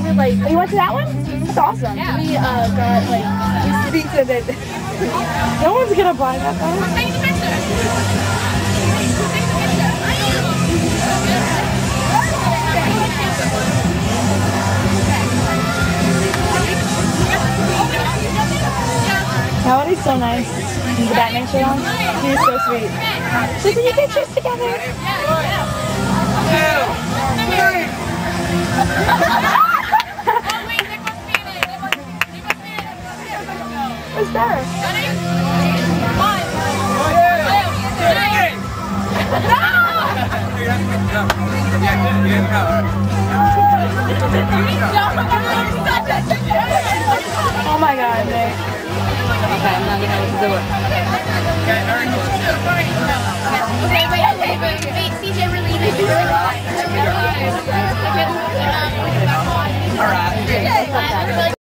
did like. You went to that one? That's awesome. Yeah. We got like these of it. No one's gonna buy that though. That one is so nice. The Batman shirt on. He's so sweet. Look at your pictures together. What's there? Oh my god, Nick. Okay, I'm not gonna do it. Okay, wait, CJ, we're leaving. Alright.